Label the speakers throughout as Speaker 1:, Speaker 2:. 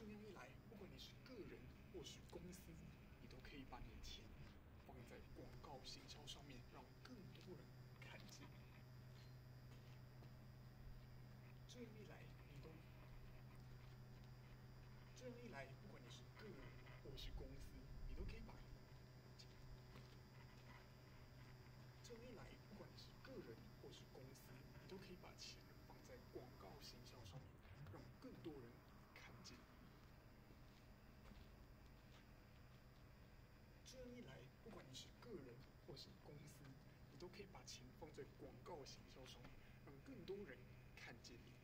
Speaker 1: 这样一来，不管你是个人或是公司，你都可以把你的钱放在广告行销上面，让更多人看见。这样一来，不管你是个人或是公司，你都可以把这样一来，不管你是个人或是公司，你都可以把钱放在广告行销上面，让更多人看见。这样一来，不管你是个人或是公司，你都可以把钱放在广告行销上面，让更多人看见你。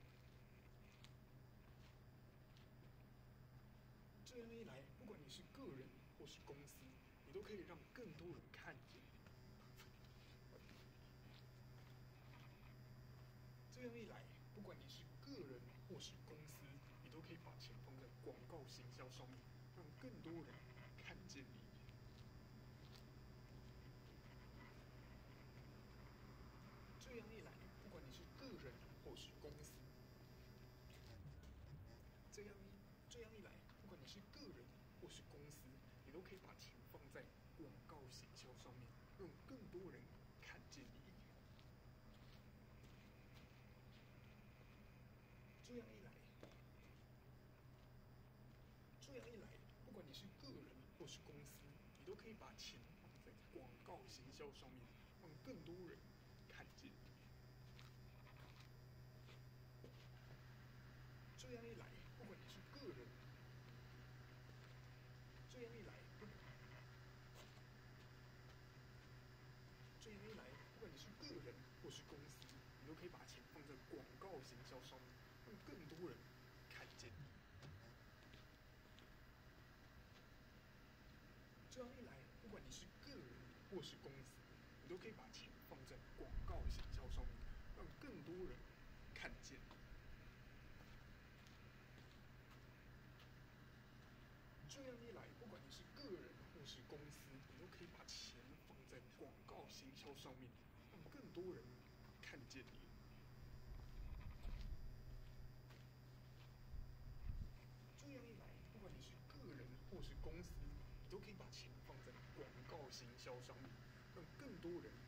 Speaker 1: 这样一来，不管你是个人或是公司，你都可以让更多人看见你。这样一来，不管你是个人或是公司，你都可以把钱放在广告行销上面，让更多人看见你。这样一来，不管你是个人或是公司，这样一来，不管你是个人或是公司，你都可以把钱放在广告行销上面，让更多人看见你。这样一来，不管你是个人或是公司，你都可以把钱放在广告行销上面，让更多人看见你。这样一来，不管你是个人，这样一来，不管你是个人或是公司，你都可以把钱放在广告行销上面，让更多人看见你。这样一来，不管你是个人或是公司，你都可以把钱放在广告行销上面，让更多人看见你。这样一来，不管你是个人或是公司，你都可以把钱放在广告行销上面，让更多人看见你。这样一来，不管你是个人或是公司，你都可以把钱放在广告行销上面，让更多人